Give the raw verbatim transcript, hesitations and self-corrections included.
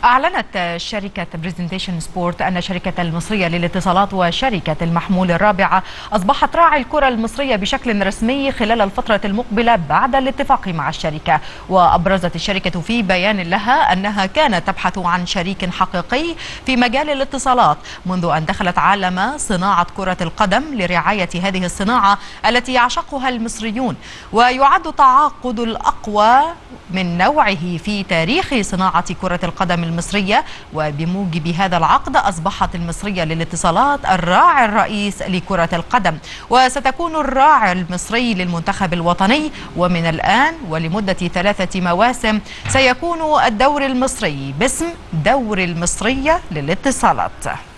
أعلنت شركة بريزنتيشن سبورت أن شركة المصرية للاتصالات وشركة المحمول الرابعة أصبحت راعي الكرة المصرية بشكل رسمي خلال الفترة المقبلة بعد الاتفاق مع الشركة. وأبرزت الشركة في بيان لها أنها كانت تبحث عن شريك حقيقي في مجال الاتصالات منذ أن دخلت عالم صناعة كرة القدم لرعاية هذه الصناعة التي يعشقها المصريون، ويعد التعاقد الأقوى من نوعه في تاريخ صناعة كرة القدم المصرية. وبموجب هذا العقد أصبحت المصرية للاتصالات الراعي الرئيس لكرة القدم، وستكون الراعي المصري للمنتخب الوطني. ومن الآن ولمدة ثلاثة مواسم سيكون الدوري المصري باسم دوري المصرية للاتصالات.